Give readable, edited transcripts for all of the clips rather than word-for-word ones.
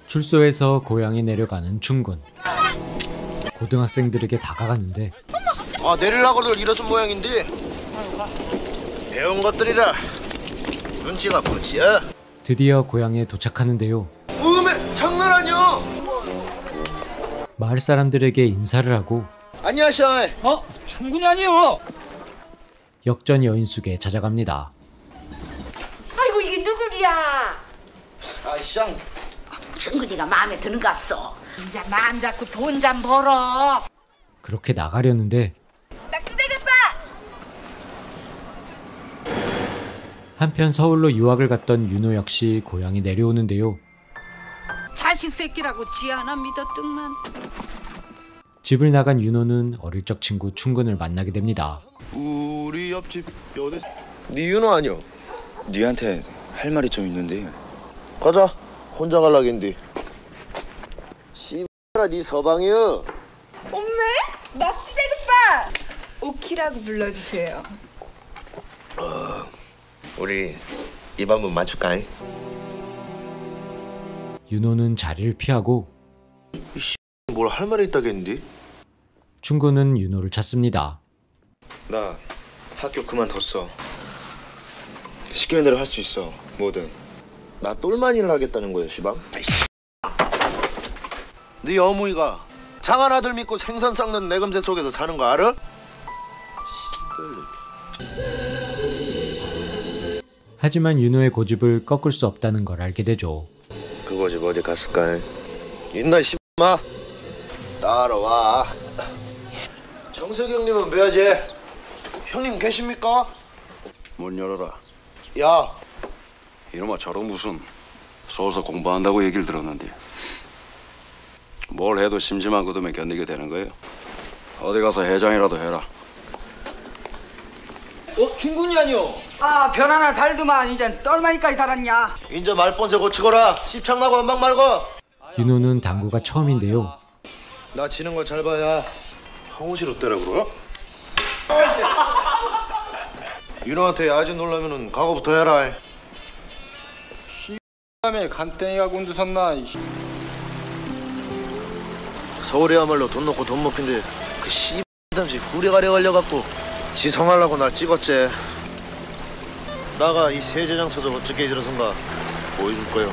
출소해서 고향에 내려가는 춘군. 고등학생들에게 다가갔는데 내리려고들 이러던 모양인데 배운 것들이라 눈치가 보지야. 드디어 고향에 도착하는데요. 음에 장난 아니야. 마을 사람들에게 인사를 하고 안녕하세요. 충분히 아니요. 역전 여인숙에 찾아갑니다. 아이고 이게 누구랴? 아쌍 친구니가 마음에 드는갑소. 이제 마음 잡고 돈 좀 벌어. 그렇게 나가려는데 한편 서울로 유학을 갔던 윤호 역시 고향에 내려오는데요. 자식 새끼라고 지 하나 믿었더만. 집을 나간 윤호는 어릴 적 친구 춘군을 만나게 됩니다. 우리 옆집 여대 네 윤호 아니여? 니한테 할 말이 좀 있는데. 가자. 혼자 갈라긴디. 씨발아 네 서방이여. 엄매? 낙지대급밥! 오키라고 불러주세요. 우리 입 한번 맞출까? 윤호는 자리를 피하고 뭘 할 말이 있다겠는데? 춘군은 윤호를 찾습니다. 나 학교 그만뒀어. 시키는 대로 할 수 있어. 뭐든. 나 똘마니를 하겠다는 거야, 시방? 네 어머니가 장한 아들 믿고 생선 썩는 내금새 속에서 사는 거 알아? 하지만 윤호의 고집을 꺾을 수 없다는 걸 알게 되죠. 그 고집 어디 갔을까? 있나 씨마? 따라와. 정석이 형님은 뭐야지? 형님 계십니까? 문 열어라. 야, 이놈아 저런 무슨 서울서 공부한다고 얘기를 들었는데 뭘 해도 심심한 거두면 견디게 되는 거예요. 어디 가서 해장이라도 해라. 충분히 아니요. 별 하나 달더만 이젠 똘마니까지 달았냐. 인제 말본새 고치거라. 씹창나고 원망 말고. 윤호는 당구가 처음인데요. 나 지는 거 잘 봐야 황우시로 때라 그러? 윤호한테 아직 놀라면은 각오부터 해라. 다음에 간땡이가 곤두섰나. 서울이야말로 돈 놓고 돈 먹긴데 그 씨담시 후레가려 걸려갖고 지성하려고 날 찍었지. 나가 이 세제장 쳐서 어떻게 저러선가 보여줄 거요.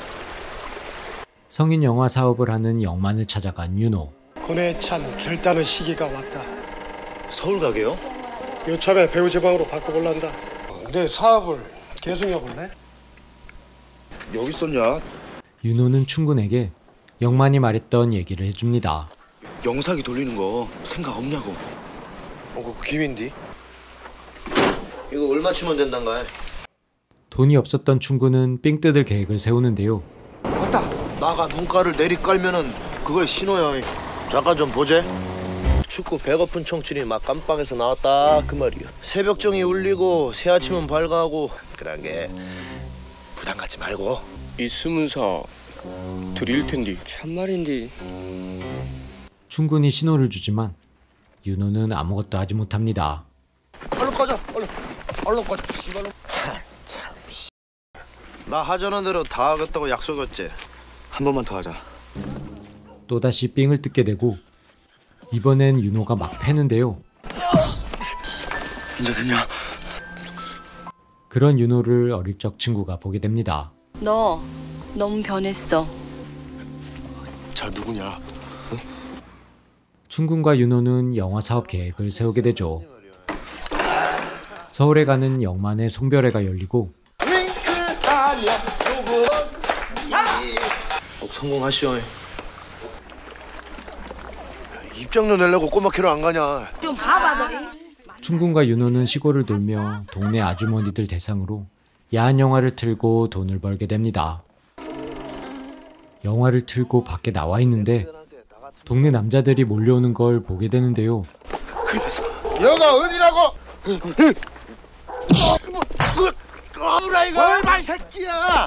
성인 영화 사업을 하는 영만을 찾아간 윤호. 군에 찬 결단의 시기가 왔다. 서울 가게요? 요참에 배우 제방으로 바꿔볼란다. 내 사업을 계승해볼래? 여기 있었냐? 윤호는 춘군에게 영만이 말했던 얘기를 해줍니다. 영상이 돌리는 거 생각 없냐고. 그거 기윈디? 이거 얼마 치면 된단가? 돈이 없었던 춘군은 삥 뜯을 계획을 세우는데요. 맞다. 나가 눈가를 내리깔면은 그걸 신호야. 잠깐 좀 보제. 축구 배고픈 청춘이 막 깜빵에서 나왔다 그 말이야. 새벽정이 울리고 새아침은 밝아하고 그런 게 부담 갖지 말고. 있으면서 드릴 텐데 참말인데. 춘군이 신호를 주지만 윤호는 아무것도 하지 못합니다. 얼른 꺼져. 얼른 꺼져. 씨발로. 참. 나 하자는 대로 다 하겠다고 약속했지. 한 번만 더 하자. 또다시 삥을 뜯게 되고 이번엔 윤호가 막 패는데요. 인자 됐냐? 그런 윤호를 어릴 적 친구가 보게 됩니다. 너 너무 변했어. 자 누구냐? 춘군과 윤호는 영화 사업 계획을 세우게 되죠. 서울에 가는 영만의 송별회가 열리고 꼭 성공하시오. 입장료 내려고 꼬마키로 안 가냐? 좀 봐봐더리. 춘군과 윤호는 시골을 돌며 동네 아주머니들 대상으로 야한 영화를 틀고 돈을 벌게 됩니다. 영화를 틀고 밖에 나와 있는데 동네 남자들이 몰려오는 걸 보게 되는데요. 여가 어디라고? 뭐라 이거? 얼마 새끼야!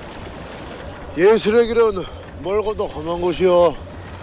예술의 길은 멀고도 험한 곳이여.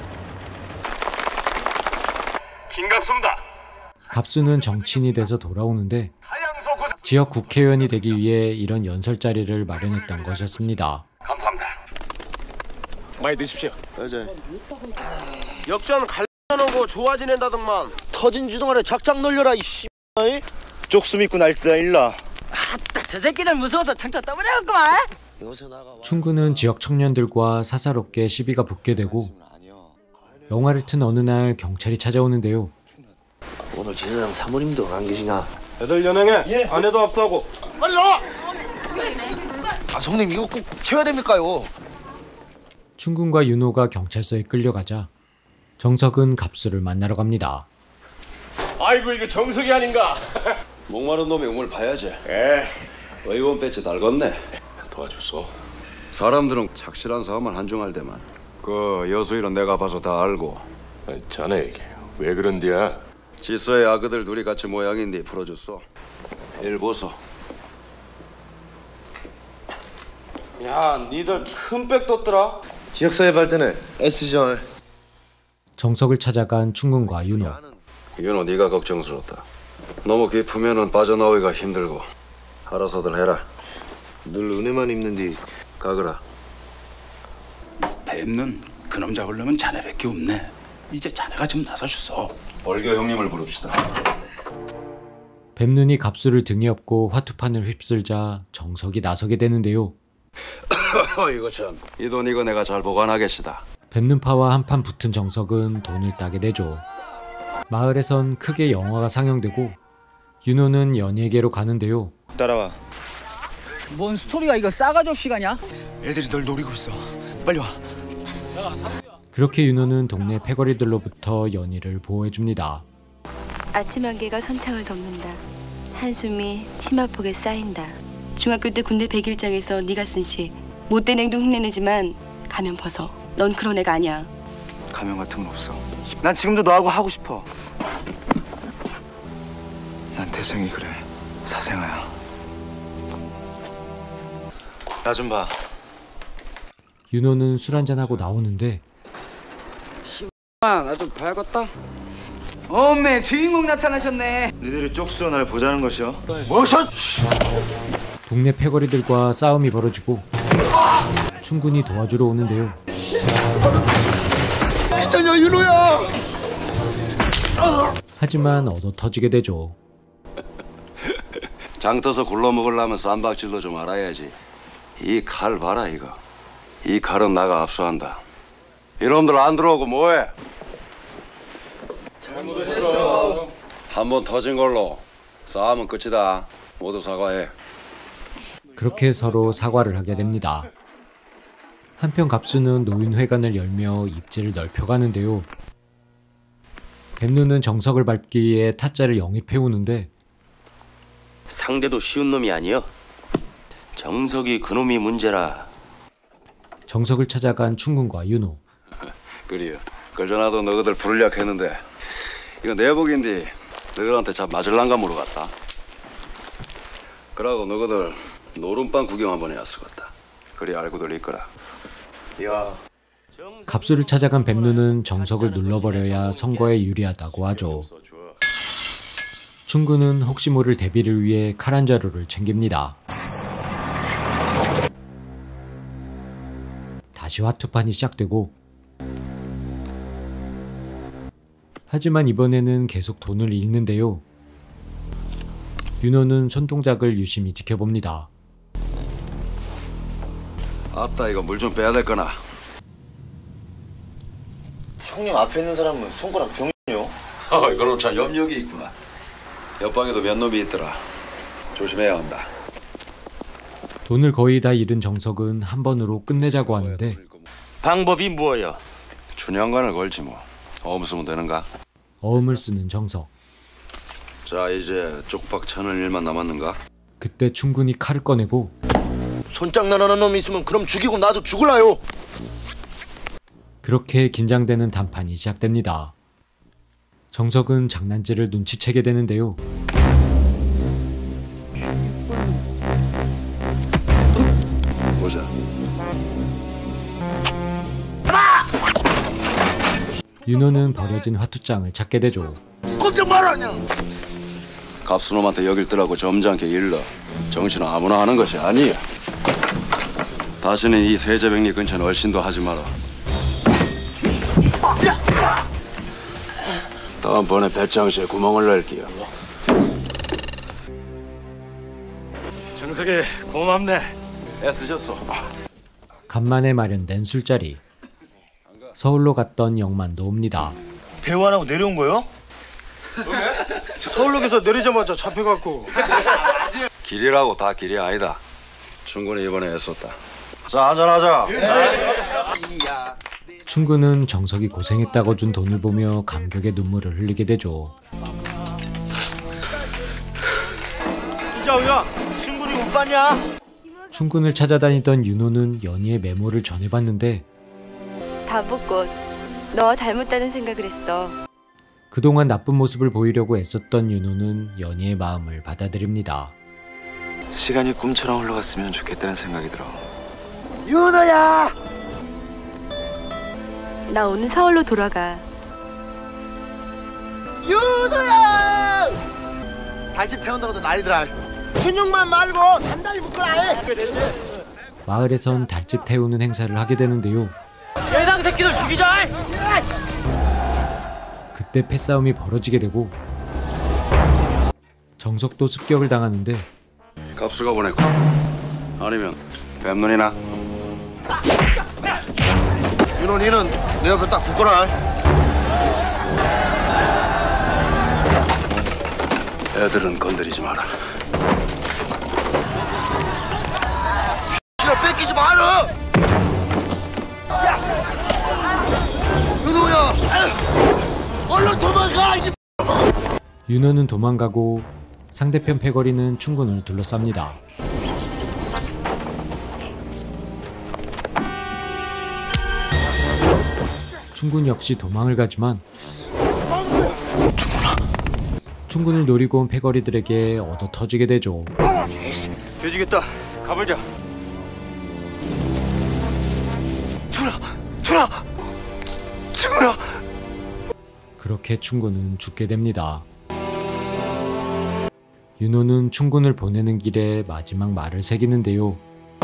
김갑수입니다. 갑수는 정치인이 돼서 돌아오는데 지역 국회의원이 되기 위해 이런 연설 자리를 마련했던 것이었습니다. 감사합니다. 많이 드십시오. 여자 역전 갈려놓고 좋아 지낸다더만. 터진 주둥아래 작작 놀려라 이 씨발. 쪽숨 입고 날뛰다 일라. 아따 저 새끼들 무서워서 장터 떠버려갖구만. 춘구는 지역 청년들과 사사롭게 시비가 붙게 되고 영화를 튼 어느 날 경찰이 찾아오는데요. 오늘 지사장 사모님도 안 계시냐? 애들 연행해. 예. 아내도 압수하고. 빨리 와. 아 성님 이거 꼭 채워야 됩니까요? 춘군과 윤호가 경찰서에 끌려가자 정석은 갑수를 만나러 갑니다. 아이고 이거 정석이 아닌가? 목마른 놈이 우물 봐야지. 예. 의원 배치 달궜네. 도와줬어. 사람들은 착실한 사업만 한중할 때만. 그 여수일은 내가 봐서 다 알고. 자네 왜 그런디야? 질서의 아그들 둘이 같이 모양인데 풀어줬어. 일 보소. 야, 니들 큰 백 떴더라. 지역사회 발전에 애쓰죠. 정석을 찾아간 춘군과 윤호. 윤호 네가 걱정스럽다. 너무 깊으면은 빠져나오기가 힘들고. 알아서들 해라. 늘 은혜만 입는디 가거라. 뱀는 그놈 잡으려면 자네밖에 없네. 이제 자네가 좀 나서주소. 벌교 형님을 부릅시다. 뱀눈이 갑수를 등에 업고 화투판을 휩쓸자 정석이 나서게 되는데요. 이거 참. 이 돈 이거 내가 잘 보관하겠시다. 뱀눈파와 한판 붙은 정석은 돈을 따게 되죠. 마을에선 크게 영화가 상영되고 윤호는 연예계로 가는데요. 따라와. 뭔 스토리가 이거 싸가지 없이 가냐? 애들이 널 노리고 있어. 빨리 와. 그렇게 윤호는 동네 패거리들로부터 연희를 보호해줍니다. 아침 안개가 선창을 덮는다. 한숨이 치마폭에 쌓인다. 중학교 때 군대 100일장에서 네가 쓴 시 못된 행동 흉내내지만 가면 벗어. 넌 그런 애가 아니야. 가면 같은 건 없어. 난 지금도 너하고 하고 싶어. 난 태생이 그래. 사생아야. 나 좀 봐. 윤호는 술 한잔하고 나오는데 나 좀 봐야겠다. 어메 주인공 나타나셨네. 니들이 쪽수로 날 보자는 것이여. 뭐셔? 동네 패거리들과 싸움이 벌어지고 춘군이 도와주러 오는데요. 미쳤냐 윤호야! 하지만 얻어터지게 되죠. 장 떠서 굴러먹으려면 쌈박질도 좀 알아야지. 이 칼 봐라 이거. 이 칼은 나가 압수한다. 이놈들 안 들어오고 뭐해? 잘못했어. 한 번 터진 걸로 싸움은 끝이다. 모두 사과해. 그렇게 서로 사과를 하게 됩니다. 한편 갑수는 노인회관을 열며 입지를 넓혀가는데요. 뱀눈은 정석을 밟기 위해 타짜를 영입해오는데 상대도 쉬운 놈이 아니여. 정석이 그놈이 문제라. 정석을 찾아간 춘군과 윤호. 그래요. 그전에도 너희들 부르려고 했는데 이거 내복인데 너희들한테 참 맞을란가 물어갔다. 그러고 너희들 노름방 구경 한번 해왔었겠다. 그리 알고들 있거라. 야. 갑수를 찾아간 뱀눈은 정석을 눌러버려야 선거에 유리하다고 하죠. 춘군은 혹시 모를 대비를 위해 칼 한 자루를 챙깁니다. 다시 화투판이 시작되고 하지만 이번에는 계속 돈을 잃는데요. 윤호는 손동작을 유심히 지켜봅니다. 아따 이거 물 좀 빼야 될 거나. 형님 앞에 있는 사람은 손가락 병이요. 그럼 참 염력이 있구나. 옆방에도 몇 놈이 있더라. 조심해야 한다. 돈을 거의 다 잃은 정석은 한 번으로 끝내자고 하는데 방법이 뭐여? 춘향관을 걸지 뭐. 어음 쓰면 되는가? 어음을 쓰는 정석. 자 이제 쪽박 쳐는 일만 남았는가? 그때 춘군이 칼을 꺼내고 손장난하는 놈이 있으면 그럼 죽이고 나도 죽을라요. 그렇게 긴장되는 단판이 시작됩니다. 정석은 장난질을 눈치채게 되는데요. 보자. 윤호는 버려진 화투장을 찾게 되죠. 꼼짝 말아냐. 갑수놈한테 여길 뜨라고 점잖게 일러. 정신은 아무나 하는 것이 아니야. 다시는 이 세제백리 근처는 얼씬도 하지 마라. 다음번에 배짱시에 구멍을 낼게요. 정석이 고맙네. 애쓰셨어. 간만에 마련된 술자리. 서울로 갔던 영만도 옵니다. 배우 안 하고 내려온 거요? 서울역에서 내리자마자 잡혀갖고. 길이라고 다 길이 아니다. 충분히 이번에 애썼다. 자, 한잔하자. 충구는 정석이 고생했다고 준 돈을 보며 감격의 눈물을 흘리게 되죠. 이자우야, 충분히 못 봤냐? 충군을 찾아다니던 윤호는 연희의 메모를 전해봤는데 바보꽃, 너 닮았다는 생각을 했어. 그동안 나쁜 모습을 보이려고 애썼던 윤호는 연희의 마음을 받아들입니다. 시간이 꿈처럼 흘러갔으면 좋겠다는 생각이 들어. 윤호야! 나 오늘 서울로 돌아가. 윤호야! 발집 태운다고도 난리더라. 근육만 말고 단단히 묶어라. 마을에선 달집 태우는 행사를 하게 되는데요. 예당 새끼들 죽이자. 그때 패싸움이 벌어지게 되고 정석도 습격을 당하는데 갑수가 보냈고 아니면 뱀눈이나. 윤호, 니는 내 옆에 딱 붙거라. 애들은 건드리지 마라. 싫어, 뺏기지 마라. 윤호야, 얼른 도망가. 윤호는 도망가고 상대편 패거리는 충군을 둘러쌉니다. 충군 역시 도망을 가지만 충군을 노리고 온 패거리들에게 얻어 터지게 되죠. 돼지겠다. 가보자. 주라! 그렇게 충군은 죽게 됩니다. 윤호는 충군을 보내는 길에 마지막 말을 새기는데요.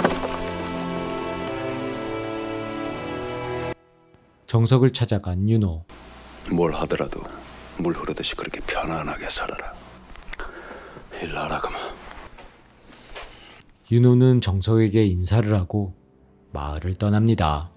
정석을 찾아간 윤호. 뭘 하더라도 물 흐르듯이 그렇게 편안하게 살아라. 일나라 그만. 윤호는 정석에게 인사를 하고 마을을 떠납니다.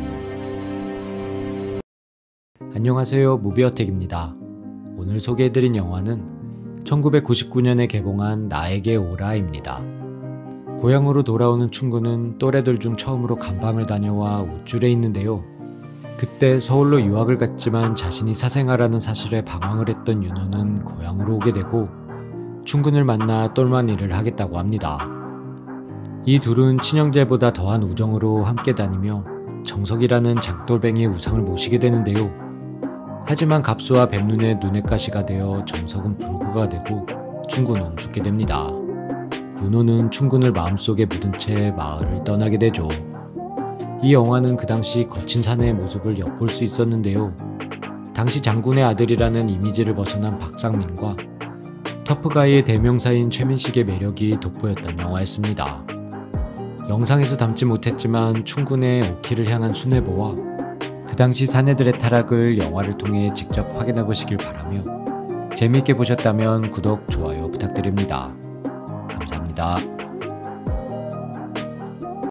안녕하세요, 무비어택입니다. 오늘 소개해드린 영화는 1999년에 개봉한 나에게 오라입니다. 고향으로 돌아오는 충군은 또래들 중 처음으로 감방을 다녀와 우쭐해 있는데요. 그때 서울로 유학을 갔지만 자신이 사생아라는 사실에 방황을 했던 윤호는 고향으로 오게 되고 충군을 만나 똘만 일을 하겠다고 합니다. 이 둘은 친형제보다 더한 우정으로 함께 다니며 정석이라는 장돌뱅이의 우상을 모시게 되는데요. 하지만 갑수와 뱀눈의 눈엣가시가 되어 정석은 불구가 되고 충군은 죽게 됩니다. 윤호는 충군을 마음속에 묻은 채 마을을 떠나게 되죠. 이 영화는 그 당시 거친 사내의 모습을 엿볼 수 있었는데요. 당시 장군의 아들이라는 이미지를 벗어난 박상민과 터프가이의 대명사인 최민식의 매력이 돋보였던 영화였습니다. 영상에서 담지 못했지만 충군의 오키를 향한 순애보와 그 당시 사내들의 타락을 영화를 통해 직접 확인해 보시길 바라며 재미있게 보셨다면 구독, 좋아요 부탁드립니다. 감사합니다.